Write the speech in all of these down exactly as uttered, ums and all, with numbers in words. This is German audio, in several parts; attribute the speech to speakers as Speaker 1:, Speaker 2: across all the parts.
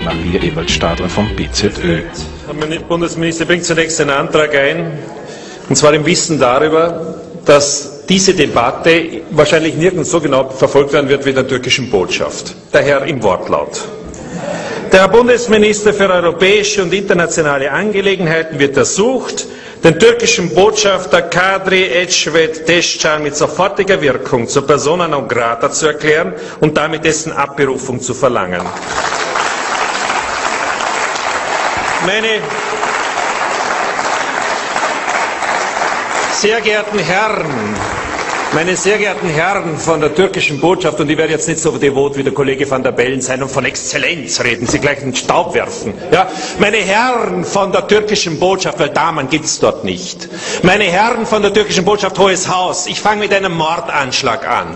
Speaker 1: Familie Ewald Stadler vom B Z Ö.
Speaker 2: Herr Bundesminister bringt zunächst einen Antrag ein, und zwar im Wissen darüber, dass diese Debatte wahrscheinlich nirgends so genau verfolgt werden wird wie in der türkischen Botschaft. Daher im Wortlaut. Der Herr Bundesminister für europäische und internationale Angelegenheiten wird ersucht, den türkischen Botschafter Kadri Ecevit Teşcan mit sofortiger Wirkung zur persona non grata zu erklären und damit dessen Abberufung zu verlangen. Meine sehr geehrten Herren, meine sehr geehrten Herren von der türkischen Botschaft, und ich werde jetzt nicht so devot wie der Kollege van der Bellen sein und von Exzellenz reden, Sie gleich in den Staub werfen. Ja? Meine Herren von der türkischen Botschaft, weil Damen gibt es dort nicht. Meine Herren von der türkischen Botschaft, Hohes Haus, ich fange mit einem Mordanschlag an.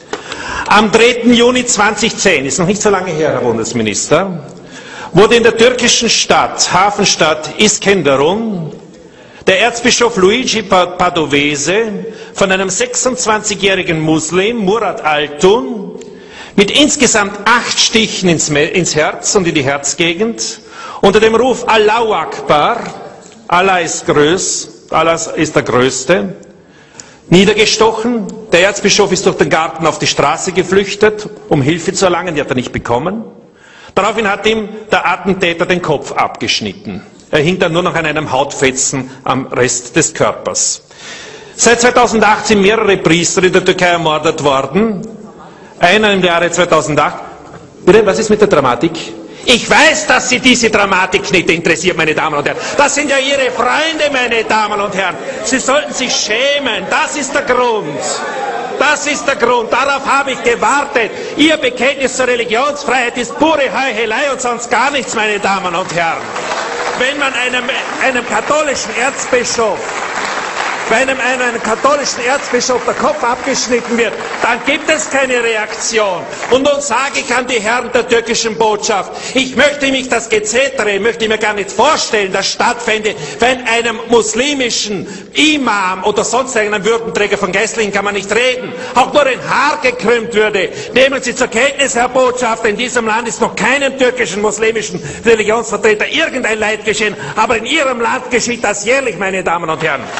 Speaker 2: Am dritten Juni zweitausendzehn, ist noch nicht so lange her, Herr Bundesminister, wurde in der türkischen Stadt, Hafenstadt Iskenderun, der Erzbischof Luigi Padovese von einem sechsundzwanzigjährigen Muslim, Murat Altun, mit insgesamt acht Stichen ins, ins Herz und in die Herzgegend unter dem Ruf Allahu Akbar, Allah ist groß, Allah ist der Größte, niedergestochen. Der Erzbischof ist durch den Garten auf die Straße geflüchtet, um Hilfe zu erlangen, die hat er nicht bekommen. Daraufhin hat ihm der Attentäter den Kopf abgeschnitten. Er hing dann nur noch an einem Hautfetzen am Rest des Körpers. Seit zweitausendacht sind mehrere Priester in der Türkei ermordet worden. Einer im Jahre zweitausendacht. Bitte, was ist mit der Dramatik? Ich weiß, dass Sie diese Dramatik nicht interessiert, meine Damen und Herren. Das sind ja Ihre Freunde, meine Damen und Herren. Sie sollten sich schämen. Das ist der Grund. Das ist der Grund. Darauf habe ich gewartet. Ihr Bekenntnis zur Religionsfreiheit ist pure Heuchelei und sonst gar nichts, meine Damen und Herren. Wenn man einem, einem katholischen Erzbischof, wenn einem, einem katholischen Erzbischof der Kopf abgeschnitten wird, dann gibt es keine Reaktion. Und nun sage ich an die Herren der türkischen Botschaft, ich möchte mich das Gezetere, möchte mir gar nicht vorstellen, das stattfände, wenn einem muslimischen Imam oder sonst irgendeinem Würdenträger von Geistlichen kann man nicht reden, auch nur ein Haar gekrümmt würde. Nehmen Sie zur Kenntnis, Herr Botschafter, in diesem Land ist noch keinem türkischen muslimischen Religionsvertreter irgendein Leid geschehen, aber in Ihrem Land geschieht das jährlich, meine Damen und Herren.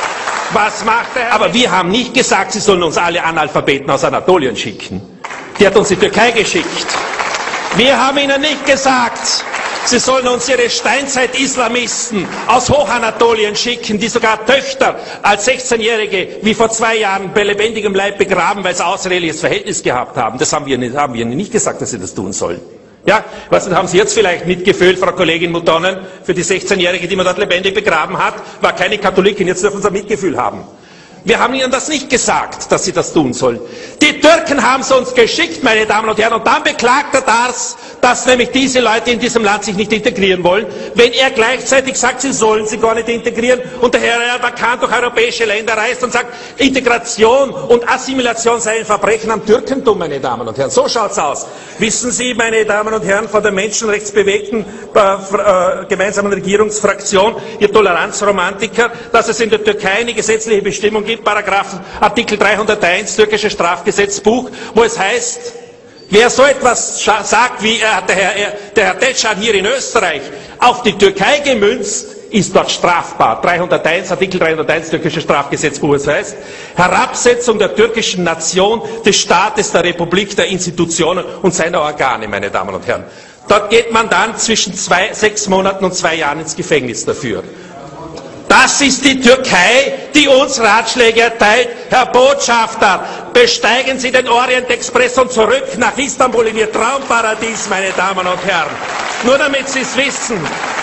Speaker 2: Was macht der Herr? Aber wir haben nicht gesagt, Sie sollen uns alle Analphabeten aus Anatolien schicken. Die hat uns die Türkei geschickt. Wir haben Ihnen nicht gesagt, Sie sollen uns Ihre Steinzeit-Islamisten aus Hochanatolien schicken, die sogar Töchter als sechzehnjährige wie vor zwei Jahren bei lebendigem Leib begraben, weil sie außereheliches Verhältnis gehabt haben. Das haben wir, nicht, haben wir Ihnen nicht gesagt, dass Sie das tun sollen. Ja, was haben Sie jetzt vielleicht Mitgefühl, Frau Kollegin Mutonen, für die sechzehnjährige, die man dort lebendig begraben hat? War keine Katholikin, jetzt dürfen Sie Mitgefühl haben. Wir haben Ihnen das nicht gesagt, dass Sie das tun sollen. Die Türken haben es uns geschickt, meine Damen und Herren, und dann beklagt er das, dass nämlich diese Leute in diesem Land sich nicht integrieren wollen, wenn er gleichzeitig sagt, sie sollen sie gar nicht integrieren und der Herr Erbakan durch europäische Länder reist und sagt, Integration und Assimilation sei ein Verbrechen am Türkentum, meine Damen und Herren. So schaut's aus. Wissen Sie, meine Damen und Herren von der menschenrechtsbewegten äh, äh, gemeinsamen Regierungsfraktion, ihr Toleranzromantiker, dass es in der Türkei eine gesetzliche Bestimmung gibt, Paragraphen, Artikel dreihunderteins, türkisches Strafgesetzbuch, wo es heißt, wer so etwas sagt wie äh, der Herr, äh, der Herr Teşcan hier in Österreich, auf die Türkei gemünzt, ist dort strafbar. dreihunderteins, Artikel dreihunderteins, türkisches Strafgesetzbuch, es heißt, Herabsetzung der türkischen Nation, des Staates, der Republik, der Institutionen und seiner Organe, meine Damen und Herren. Dort geht man dann zwischen zwei, sechs Monaten und zwei Jahren ins Gefängnis dafür. Das ist die Türkei, die uns Ratschläge erteilt. Herr Botschafter, besteigen Sie den Orient Express und zurück nach Istanbul in Ihr Traumparadies, meine Damen und Herren. Nur damit Sie es wissen,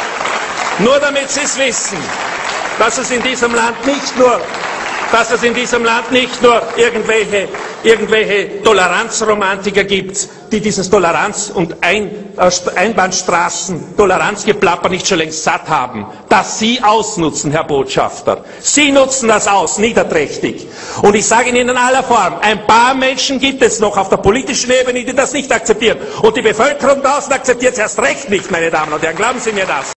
Speaker 2: nur damit Sie es wissen, dass es in diesem Land nicht nur, dass es in diesem Land nicht nur irgendwelche, irgendwelche Toleranzromantiker gibt, die dieses Toleranz- und Ein, äh, Einbahnstraßen, Toleranzgeplapper nicht schon längst satt haben, dass Sie ausnutzen, Herr Botschafter. Sie nutzen das aus, niederträchtig. Und ich sage Ihnen in aller Form, ein paar Menschen gibt es noch auf der politischen Ebene, die das nicht akzeptieren. Und die Bevölkerung draußen akzeptiert es erst recht nicht, meine Damen und Herren. Glauben Sie mir das.